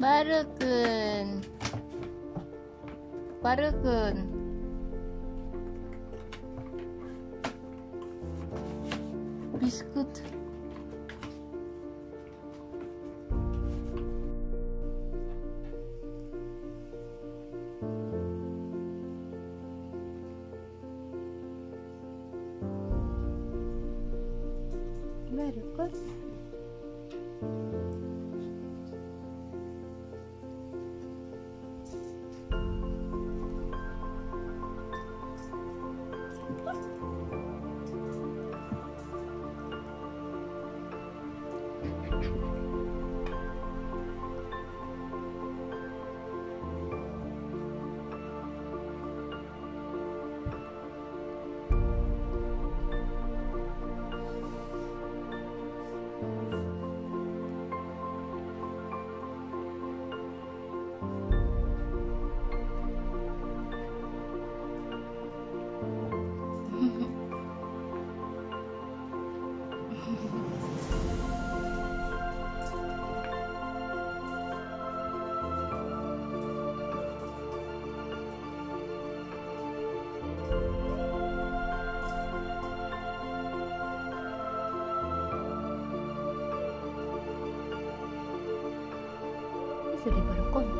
バルくん、バルくん、ビスクット。バルくん。それバルコン。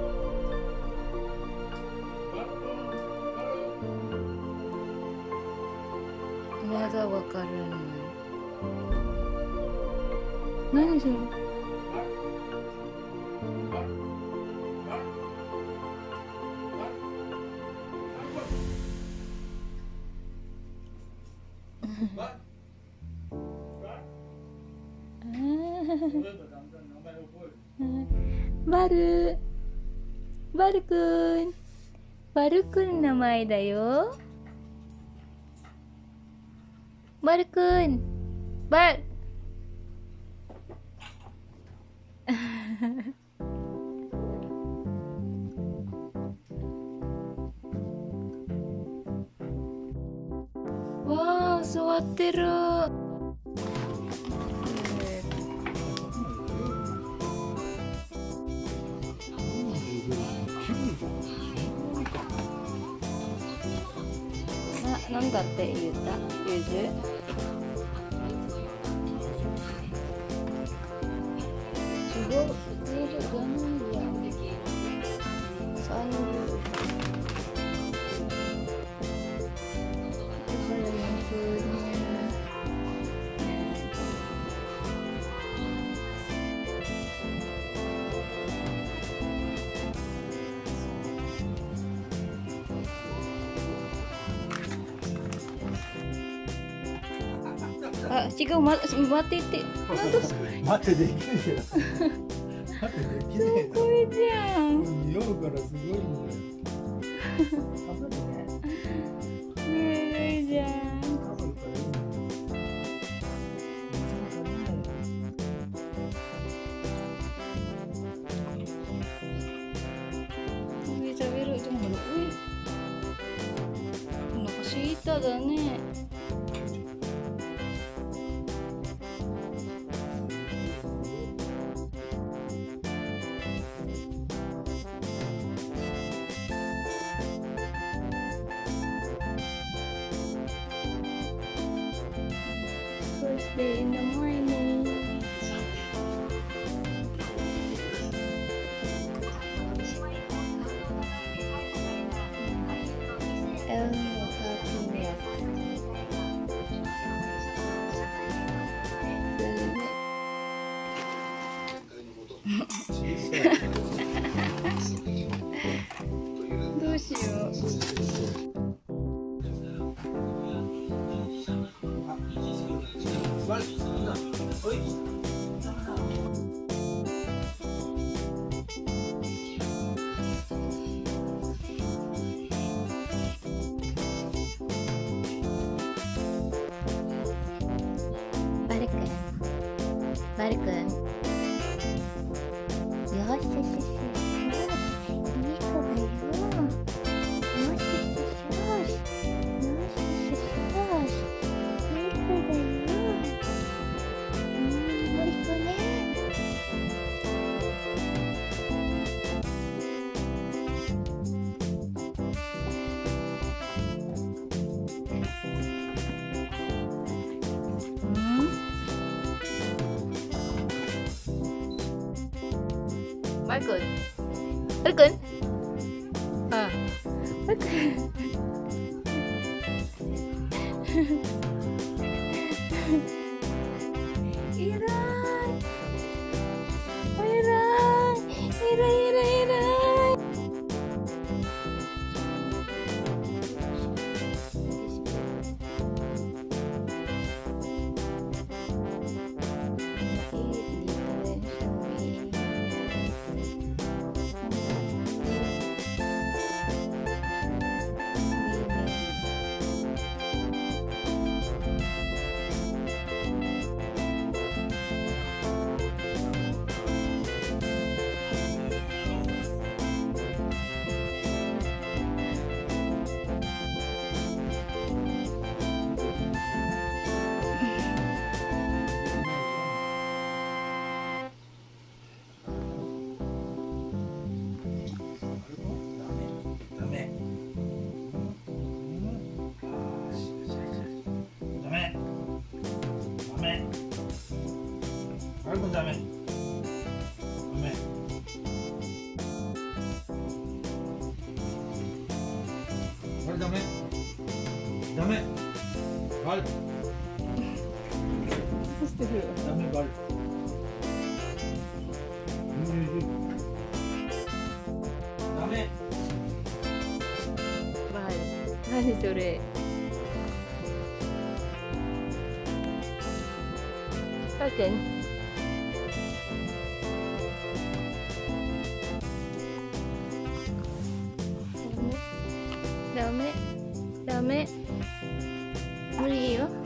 まだわからない。何それ。バル、バルくん、バルくん名前だよ。バルくん、バル。わあ、座ってる。なんだって言った？ゆず？すごい、ゆずじゃないやん。3秒。これも風ね。あ、違う、待ってって。 待ってできねえよ。待ってできねえよ。 これじゃん。 匂うからすごいんだよ。食べるね。 ねえじゃん。食べる。でもほら、なんかシータだね。First day in the morning. Oh, どうしよう。バルくん、バルくん。よしよしよし。いい子だよ。よしよしよしよし。いい子だよ。いい子ね。 バルくん。バルくん。あ、バルくん。偉い。偉い。偉い。 バルくんダメ。ダメ。バルダメ。ダメ。バル。 してる。 ダメバル。ダメ。 バル。何それ。バルくん。ダメ。ダメ。無理よ。